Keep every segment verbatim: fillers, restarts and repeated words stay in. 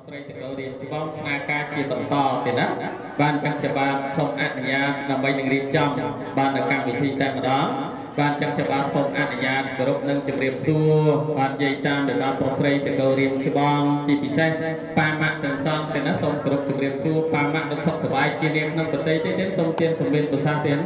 ស្រីទៅរៀនច្បងស្នាការជាបន្តទៀតណាបានចឹងជាបានសូមអនុញ្ញាតដើម្បីនឹងរៀបចំបាននៅកម្មវិធីតែម្ដងបានចឹងជាបានសូមអនុញ្ញាតគោរពនឹងជម្រាបសួរបាននិយាយតាមដោយបានប្រុសស្រីទៅរៀនច្បងជាពិសេសប៉ាម៉ាក់ទាំងសងទៅណាសូមគោរពជម្រាបសួរប៉ាម៉ាក់នឹងសុខសប្បាយជានាងក្នុងប្រទេសទេសូមទានសម្មានប្រសាទទៀត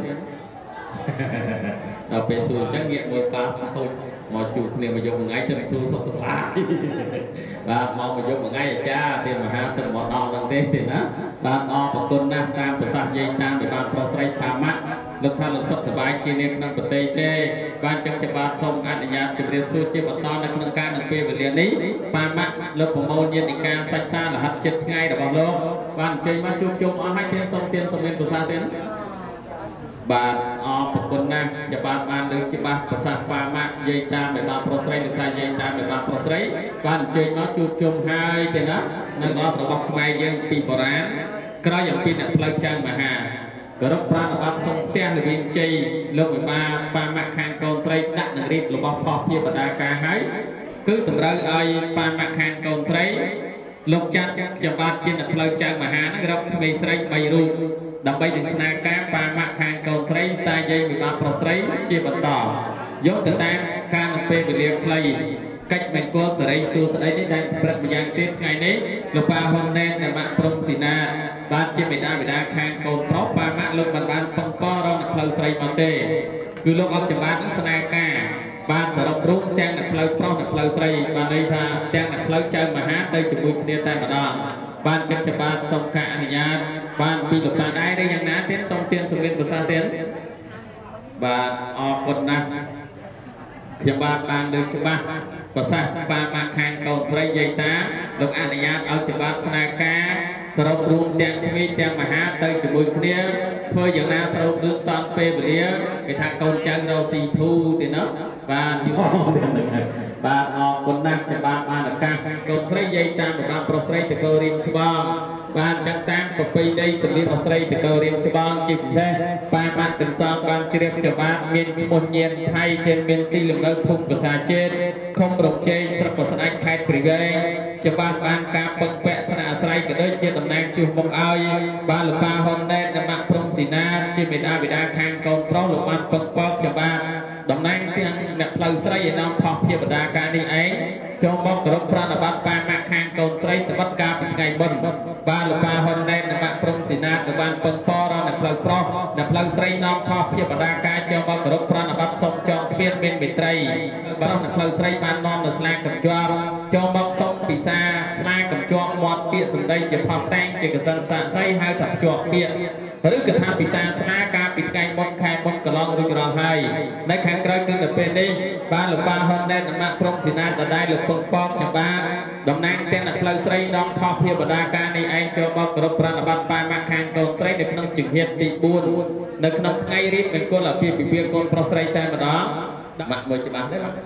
ដល់ពេលសួរចឹងងាកមើលប៉ាសោតមកជួបគ្នាមកយកមួយថ្ងៃទៅសួរសុខសប្បាយបាទមកមកយកមួយថ្ងៃអាចារ្យទៀតមហាទឹកមកដល់ហ្នឹងទេទេណាបាទអរគុណណាស់តាមប្រសាសន៍យាយតាមដែលបានប្រុសស្រីប៉ាម៉ាក់លោកថាលោកសុខសប្បាយជានាងក្នុងប្រទេសទេបានចឹងជាបាទសូមអនុញ្ញាតជម្រាបសួរជាបន្តនៅក្នុងការនៅពេលវេលានេះប៉ាម៉ាក់លោកប្រមូលញាតិការសាច់សាររហ័សចិត្តថ្ងៃរបស់លោកបានអញ្ជើញមកជួបជុំអស់ហើយទៀតសូមទានសូមមានប្រសាសន៍ទៀតបាទអរគុណណាស់ជាបាទបានលើកច្បាស់ប្រសាសន៍ប៉ាម៉ាក់យាយតាមដែលបានប្រុសស្រីលោកថាយាយតាមដែលបានប្រុសស្រីបានអញ្ជើញមកជួបជុំហើយទេណានៅអបរបស់ខ្មែរយើងពីបុរាណក្រោយអំពីអ្នកផ្លូវចៅមហាគោរពប្រាណបត្តិសូមផ្ទះលវិនជ័យលោកវិបាប៉ាម៉ាក់ខាងកូនស្រីដាក់នឹងរៀបរបស់ផុសជាបដាការហើយគឺតម្រូវឲ្យប៉ាម៉ាក់ខាងកូនស្រីលោកចាត់ជាបាទជាអ្នកផ្លូវចៅមហានឹងរកក្មេងស្រីបីរូបដើម្បីនឹងស្នើការប៉ាម៉ាក់ខាងកូនស្រីតាយាយវិបាប្រុសស្រីជាបន្តយកទៅតាមការនៅពេលវេលាខ្លីកិច្ចមង្គលសេរីសួស្តីនេះដែលព្រឹកម្យ៉ាងទៀតថ្ងៃនេះលោកប៉ាហ៊ុនណែននិងម៉ាក់ព្រំស៊ីណាបានជាមេដាបេដាខាងកូនប្រុសប៉ាម៉ាក់លោកបានបានបង្ករងផ្លូវស្រីមកទេគឺលោកអត់ច្បាស់នឹងស្នើការបានសរុបរូបទាំងអ្នកផ្លូវប្រុសនិងផ្លូវស្រីបានន័យថាទាំងអ្នកផ្លូវចៅមហាទៅជាមួយគ្នាតែម្ដងបានចិត្តជាបាទសូមការអនុញ្ញាតបានពីលោកតាដែរឬយ៉ាងណាទៀតសូមទានសម្លេងប្រសាទៀតបាទអរគុណណាស់ខ្ញុំបាទបានលើកច្បាស់ប្រសាសន៍ប៉ាម៉ាក់ខាងកូនស្រីយាយតាលោកអនុញ្ញាតឲ្យច្បាប់ស្នើការសរុបរួមទាំងក្មេងទាំងមហាទៅជាមួយគ្នាធ្វើយ៉ាងណាសរុបរឿងតាន់ពេលវេលាគេថាកូនចៅរកស៊ីធូទេណាបាទយល់បាទអរគុណណាស់ច្បាប់បានឱកាសកូនស្រីយាយតាមរបស់ប្រុសស្រីទៅកោរៀនច្បងបានចឹងតាមប្រពៃណីទលាប្រុសស្រីទៅកោរៀនច្បងជាពិសេសប៉ាម៉ាក់ទាំងសងបានជ្រាបច្បាប់មានឈ្មោះញៀនថៃទាំងមានទីលំនៅភូមិភាសាជាតិខុំរកជ័យស្រុកបស្ដេចខេត្តព្រៃវែងច្បាប់បានការពឹងពាក់ស្នាក់អាស្រ័យក៏ដូចជាតំណែងជួសមុខឲ្យបានលោកប៉ាហ៊ុនណែននិងម៉ាក់ព្រំស៊ីណាជាមេដាបេដាខាងកូនប្រុសលោកបានពឹងពាក់ច្បាប់តំណែងទាំងអ្នកផ្លូវស្រីឯនាំផុសជាបដាការនេះឯងចូលមកគោរពប្រណិប័តប៉ាម៉ាក់ខាងកូនស្រីត្បិតការពីថ្ងៃមុនបានលោកប៉ាហ៊ុនណែននិងម៉ាក់ព្រំស៊ីណាក៏បានពឹងពាក់ដល់អ្នកផ្លូវប្រុសអ្នកផ្លូវស្រីនាំផុសជាបដាការចូលមកគោរពប្រណិប័តសុំចងស្ពានមានមេត្រីប្រុសអ្នកផ្លូវស្រីបាននាំនៅស្លាកកំជាប់ចូលមកសុំពិសាស្លាកកំជាប់មាត់ពាក្យសម្ដីជាផុសតែងជាកសិនសាកសីហៅថាជាប់ពាក្យឬក៏ថាពិសាស្នាការពីថ្ងៃមុនខែមុនកន្លងរួចរាល់ហើយនៅខាងក្រោយគឺនៅពេលនេះបានលោកប៉ាហ៊ុនណែននិងម៉ាក់ព្រំស៊ីណាដដែលលោកពងប៉ងច្បាស់តំណាងទាំងអ្នកផ្លូវស្រីដងខុសភាពបដាការនេះឯងចូលមកគោរពប្រណិប័តប៉ាម៉ាក់ខាងកូនស្រីនៅក្នុងជំហានទីបួននៅក្នុងថ្ងៃរៀបមង្គលអាពាហ៍ពិពាហ៍កូនប្រុសស្រីតែម្ដងម៉ាក់មើលច្បាស់ទេបាទ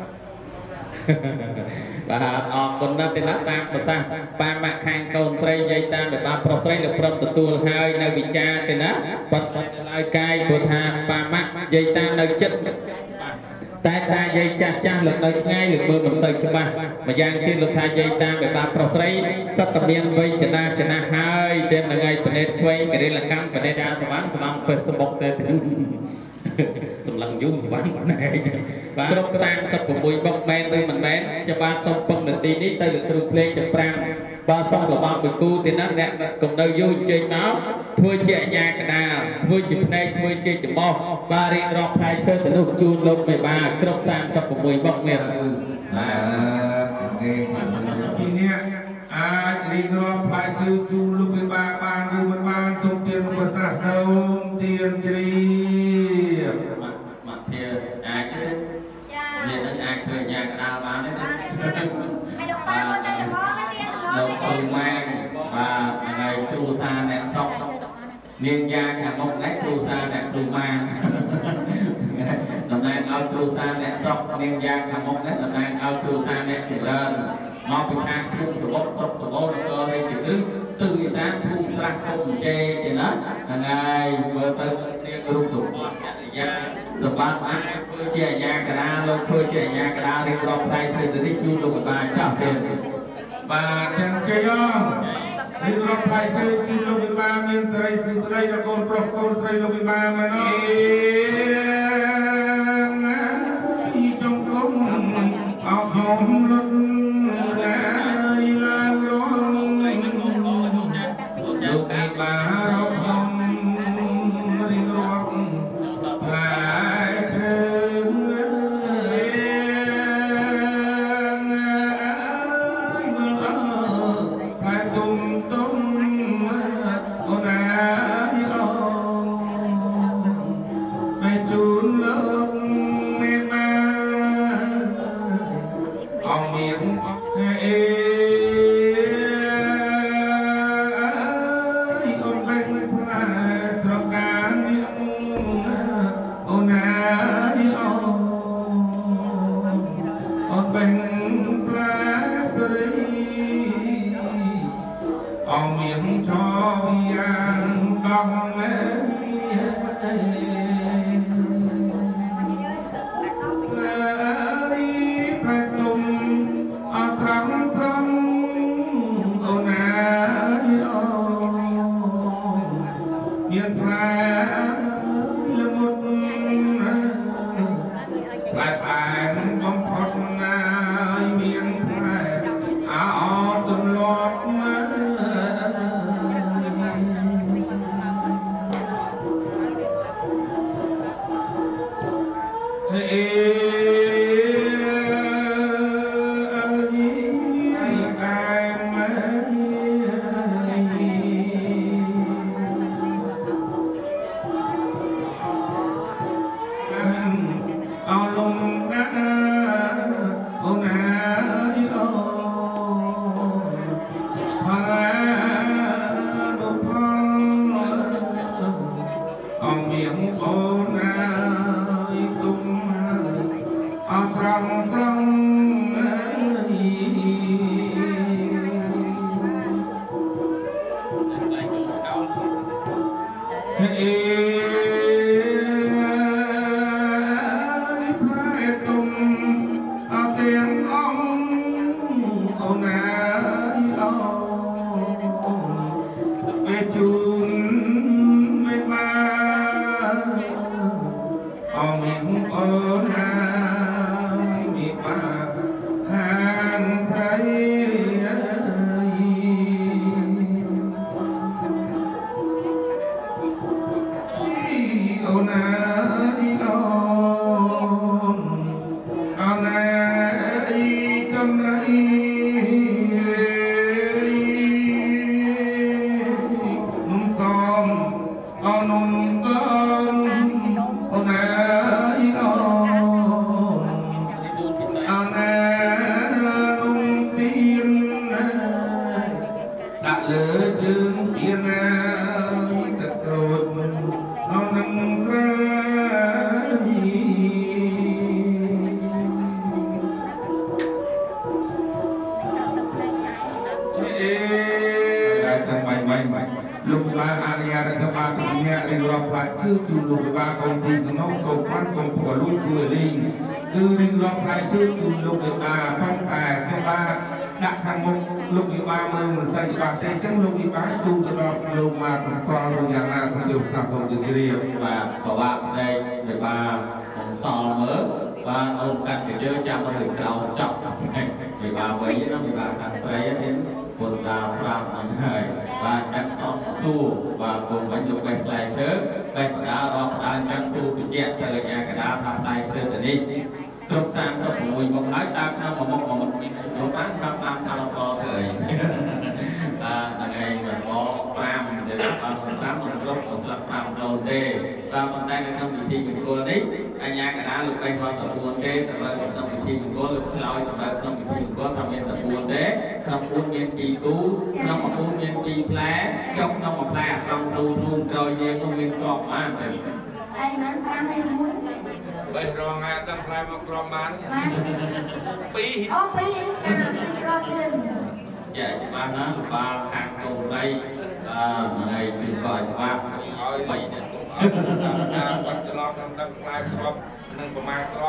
បាទអរគុណណាស់ទេណាតាមប្រសាសន៍ប៉ាម៉ាក់ខាងកូនស្រីយាយតាមដែលបានប្រុសស្រីលោកព្រមទទួលហើយនៅវិចារទេណាបាត់នៅឡើយកាយព្រោះថាប៉ាម៉ាក់យាយតាមនៅចិត្តតែថាយាយចាស់ចាស់លោកនៅថ្ងៃលោកមើលមិនសូវច្បាស់ម្យ៉ាងទៀតលោកថាយាយតាមដែលបានប្រុសស្រីសត្វតែមានវ័យចំណាស់ចំណាស់ហើយតែថ្ងៃបណិតឆ្វេងករិលកម្មបណិតអាសវណ្ណស្វង Facebook ទៅសម្លឹងយូរស្វាងណែបាទគ្រប់សាមសិប៦បុកមែនឬមិនមែនជាបាទសូមពឹងនាទីនេះទៅលោកគ្រូភ្លេងទាំងប្រាំបាទសូមរបស់មួយគូទេណាអ្នកកុំនៅយូរចេញមកធ្វើជាអាញាកដាលធ្វើជាភ្នែកធ្វើជាច្បោះបាទរៀបរាប់ផ្នែកធ្វើទៅនោះជូនលោកមេបាគ្រប់សាមសិប៦បុកមែនបាទអូខេពីនេះអាចរៀបរាប់ផ្នែកជូនជូនលោកមេបាបានឬមិនបានសូមទានប្រសាសន៍សូមទានជ្រាមកធាអាចទេមាននឹងអាចធ្វើអាញាកដាលបានទេហើយលោកប៉ាមកតែល្មមណាទៀតលោកគ្រូម៉ែបាទថ្ងៃគ្រូសាអ្នកសុកមានយ៉ាងខាងមុខនេះគ្រូសាអ្នកគ្រូម៉ាតំណែងឲ្យគ្រូសាអ្នកសុកមានយ៉ាងខាងមុខនេះតំណែងឲ្យគ្រូសាអ្នកចម្រើនមកពីខាងភូមិសបុកស្រុកសបោនគររាជគ្រឹះទិសវិសានភូមិស្រះខុំជេទេណាថ្ងៃមើលទៅគ្នាគ្រប់សុខយ៉ាងសម្បត្តិអាចធ្វើជាអាញាកដាលោកធ្វើជាអាញាកដារៀបរាប់ផ្នែកធ្វើទៅនេះជូនលោកបាចាស់ទៀតបាទទាំងជ័យអងរៀងរាប់ផ្លែឈើជូនលោកវិបាមានសេរីសុខស្រីដល់កូនប្រុសកូនស្រីលោកវិបាមែនអត់ចង់គុំអោខ្ញុំលុតណាយឡើងរងលោកវិបារកខ្ញុំរៀងរាប់ផ្លែឈើ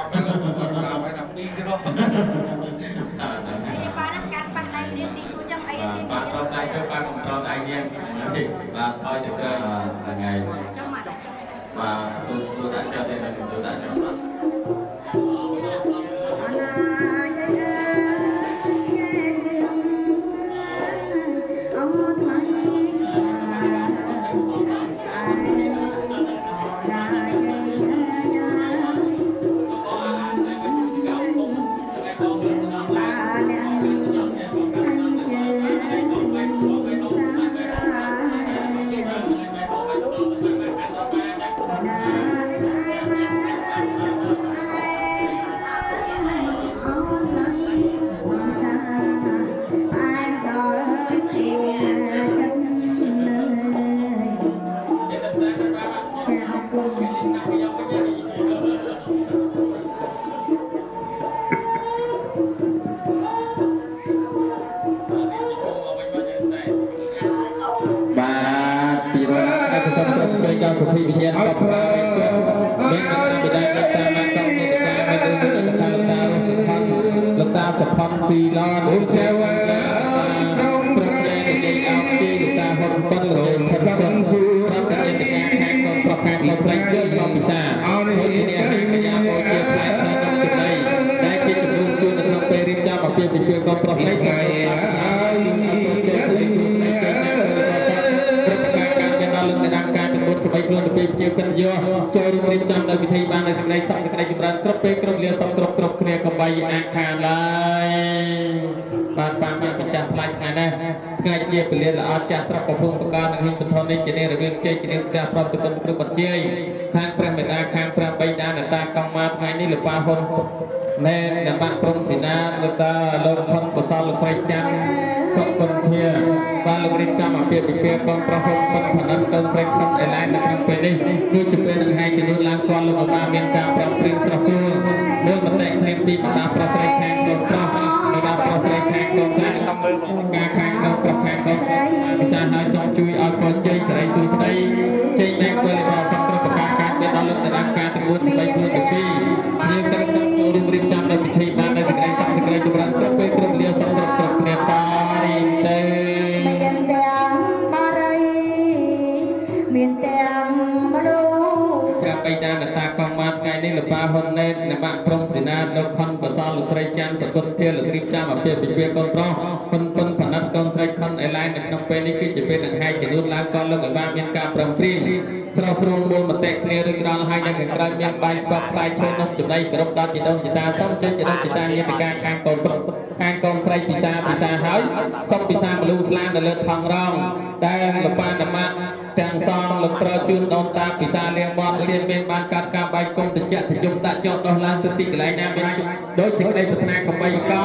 Hãy subscribe cho kênh Ghiền Mì Gõ để không bỏ lỡ បាទត្រូវតែជួយបាទកុំត្រូវដៃនាងបាទថយទៅក្រោយថ្ងៃបាទទូទូដាក់ចិត្តទេទូដាក់ចិត្តបាទ สุภีวิญญาณกับพระเลี้ยงมันไม่ได้ก็ตามมาต้องมีการไม่ดูไม่ดูตาตาสุพรรณลูกตาสุพรรณสีลอนอุจเจวะกรมแรงเด็กเอาตีลูกตาหดบันเลยพันคนคือรับการเรียนการแข่งขันประกาศของแรงเยอะยอมพิซาคนที่เนี่ยให้พยายามโอเคแรงในน้องจุดใดได้คิดจะดูจูนในน้องเปริมจ้ามาเปลี่ยนเป็นเปลี่ยนกองประเภทใส่สมัยกลางปีเกี่ยวกันเยอะโจรเรียนจำในวิธีบ้านในสิ่งใดสักสิ่งใดจุดนั้นกรบเป็นกรบเลี้ยสองกรบกรบเคลียร์กับใบอาคารเลยบ้านป่ามาสัจจะพลายไงนะไงเจี๊ยบเลี้ยละอาจารย์สระประพงประการหินเป็นทอนในเจเนอเรื่องเจเจเนอการปรับตัวเป็นกระบวนเจยข้างพระเมตตาข้างพระใบดานตากองมาไงนี่หรือป่าหนแน่นบ้านปรงศินาหรือตาลงพันประสาลไฟจันสองคนเพียบ้านลงริมกามาเปียเปียกองประหงเป็นผนังเกินเฟรนด์ไอแลนด์นะครับเป็นนี่คือจะเป็นยังไงจะดูล้างก้อนลงมาเมียนกาปรับปริงสระสูเมื่อมันแต่งเพลงดีมาปรับใส่แข่งโดนปรับมาปรับใส่แข่งโดนใส่การแข่งโดนปรับแข่งโดนพิซซ่าหายสองจุยเอาคนใจใส่สูใจใจแรงเกินพอฟังกระประกาศการเป็นดอลลาร์ในร่างกายทั้งหมดไปคือเป็นปีเรื่องการดูริมจำในพิธีบ้านในสิ่งใดสักสิ่งใดจุดนั้นกระเพื่อมเลี้ยสองกระกระเนี่ยปาริเตไปดานตากองมาไงนี่หรือปลาหนเนตในบ้านพรงศินาดอกคอนกษาลุตรจันสกุลเทียหรือริบจามาเปียเป็นเปียกอนร้องคนคนผนัดกองใส่คอนไอไลน์ในน้องเป็นนี่คือจะเป็นอันให้จะนุ่นล้างก้อนลงกับบ้านมีการปรำปรีสระสรุงมูลมาเตะเคลียร์เรื่องราวให้ในการกลายมีใบสอบปลายเชิญน้องจุดใดกระดดจิตดงจิตตาส้มเชิญจิตดงจิตตาเนี่ยเป็นการการกองการกองใส่ปีศาจปีศาจหายส้มปีศาจมาลูสลานเลือดทองร้องได้หรือปานมะแต่งซองหรือประจุนอนตาปีศาจเลี้ยงบอลเลี้ยงเมียนบานการการใบกงติเจติจุ่มตะจอดดอลลาร์ติดไหลน้ำเป็นโดยสิ่งใดพัฒนาของใบก็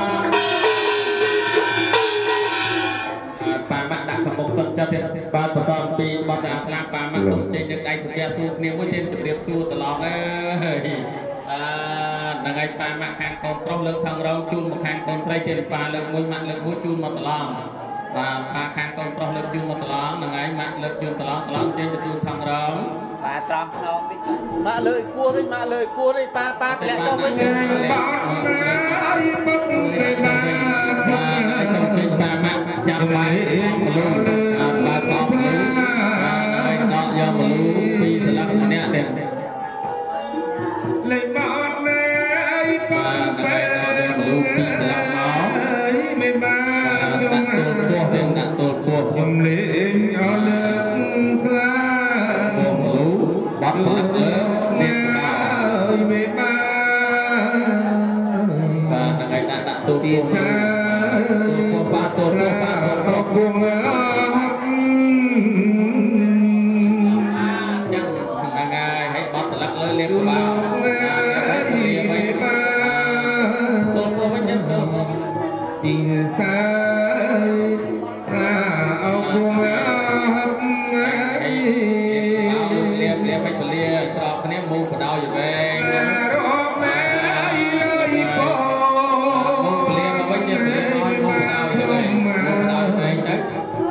ป่ามัดดักขมกสนใจป่าประกอบปีบอสอาสลามป่ามัดสนใจนึกได้สุดยอดสู้เนี่ยว่าเช่นจะเรียบสู้ตลอดเลยนังไงป่ามัดข้างกองตรงเลือกทางเราจูนมาข้างกองใส่เจนป่าเลือกมวยมัดเลือกมวยจูนมาตลอดป่าป่าข้างกองตรงเลือกจูนมาตลอดนังไงมัดเลือกจูนตลอดตลอดเจนจะจูนทางเราป่าตรำเรามาเลยกลัวด้วยมาเลยกลัวด้วยป่าป่าแต่ละเจ้าไม่เงยป่าป่ามัดจับไว้มาลูป่าปอกมาลูไอ้ดอกยอมมาลูปีสลักเนี่ยเด่นเลยบ้านเลยป่าไปมาลูปีสลักหมอไม่มาตัดตัวพวกเด่นตัดตัวพวกยังเลี้ยงเอาเลิกสลายพวกมาลูบัดสลักเลยเด็กบ้าไม่มาป่าไอ้ตัดตัวพวกป่าตัวตัวป่าตัวพวกจังยังไงให้บัดสลักเลยเลี้ยงบ้าตัวตัวไม่ยังตัวปีศาจเอาพวกเลี้ยงเลี้ยงไปเลี้ยงสอบคนนี้มูกระดาวอยู่เองม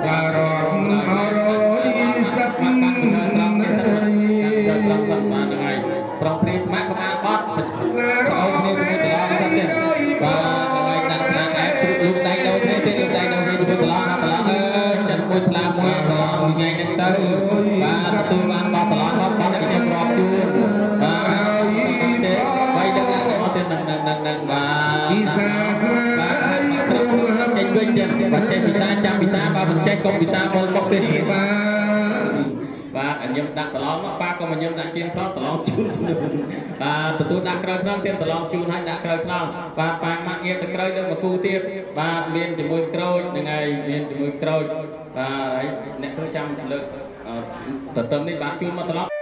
មួយថ្លាមួយត្រឡងថ្ងៃហ្នឹងទៅបាទទទួលបានបោះត្រឡងបោះបោះតែខ្ញុំរាប់ជូនបាទទេបីទឹកឡើងអត់ទេនឹងនឹងនឹងនឹងបាទពីសាបាទចេញវិញទៀតបើចេះពិសាចាំពិសាបើមិនចេះកុំពិសាមកមកទេបាទបាទខ្ញុំដាក់ត្រឡងមកប៉ាក៏មកខ្ញុំដាក់ជៀនត្រឡងត្រឡងជូនបាទទទួលដាក់ក្រោយខ្នងទៀតត្រឡងជូនឲ្យដាក់ក្រោយខ្នងបាទប៉ាមកងារទៅក្រោយទៅមកគូទៀតបាទមានជាមួយក្រូចហ្នឹងហើយមានជាមួយក្រូចបាទហើយអ្នកគ្រូចាំលើកតើតឹមនេះបាទជូនមកត្រឡង